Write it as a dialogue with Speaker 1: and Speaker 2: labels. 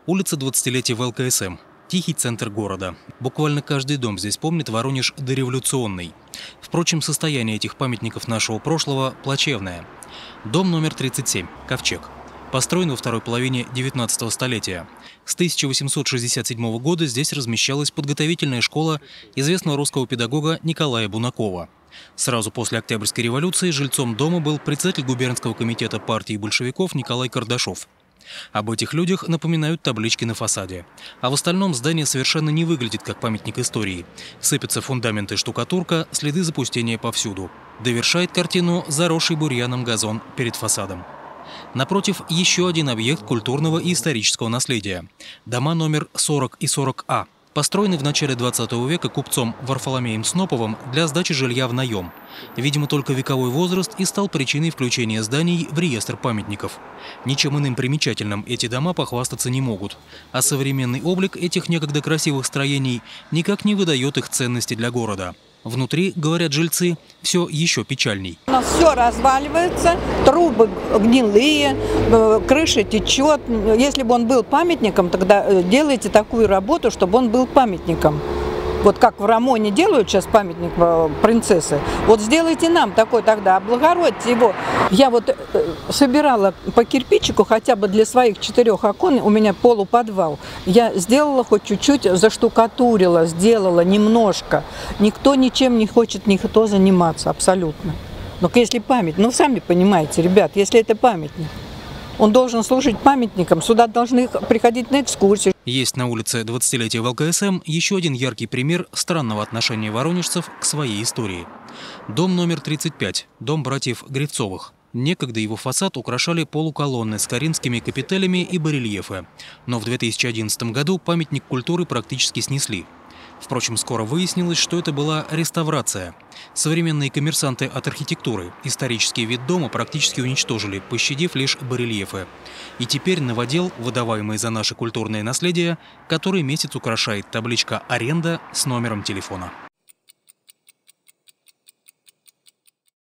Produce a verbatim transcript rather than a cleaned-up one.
Speaker 1: Улица двадцатилетия вэ эл ка эс эм. Тихий центр города. Буквально каждый дом здесь помнит Воронеж дореволюционный. Впрочем, состояние этих памятников нашего прошлого плачевное. Дом номер тридцать семь. Ковчег. Построен во второй половине девятнадцатого столетия. С тысяча восемьсот шестьдесят седьмого года здесь размещалась подготовительная школа известного русского педагога Николая Бунакова. Сразу после Октябрьской революции жильцом дома был председатель губернского комитета партии большевиков Николай Кардашов. Об этих людях напоминают таблички на фасаде. А в остальном здание совершенно не выглядит как памятник истории. Сыпятся фундаменты, штукатурка, следы запустения повсюду. Довершает картину заросший бурьяном газон перед фасадом. Напротив, еще один объект культурного и исторического наследия. Дома номер сорок и сорок А. Построены в начале двадцатого века купцом Варфоломеем Сноповым для сдачи жилья в наем. Видимо, только вековой возраст и стал причиной включения зданий в реестр памятников. Ничем иным примечательным эти дома похвастаться не могут. А современный облик этих некогда красивых строений никак не выдает их ценности для города. Внутри, говорят жильцы, все еще печальней.
Speaker 2: У нас все разваливается, трубы гнилые, крыша течет. Если бы он был памятником, тогда делайте такую работу, чтобы он был памятником. Вот как в Рамоне делают сейчас памятник принцессы, вот сделайте нам такой тогда, облагородьте его. Я вот собирала по кирпичику хотя бы для своих четырех окон, у меня полуподвал. Я сделала хоть чуть-чуть, заштукатурила, сделала немножко. Никто ничем не хочет никто заниматься, абсолютно. Но если память, ну сами понимаете, ребят, если это памятник, он должен служить памятником, сюда должны приходить на экскурсии.
Speaker 1: Есть на улице двадцатилетия вэ эл ка эс эм еще один яркий пример странного отношения воронежцев к своей истории. Дом номер тридцать пять, дом братьев Гривцовых. Некогда его фасад украшали полуколонны с коринфскими капителями и барельефы. Но в две тысячи одиннадцатом году памятник культуры практически снесли. Впрочем, скоро выяснилось, что это была реставрация. Современные коммерсанты от архитектуры исторический вид дома практически уничтожили, пощадив лишь барельефы. И теперь новодел, выдаваемый за наше культурное наследие, который месяц украшает табличка «Аренда» с номером телефона.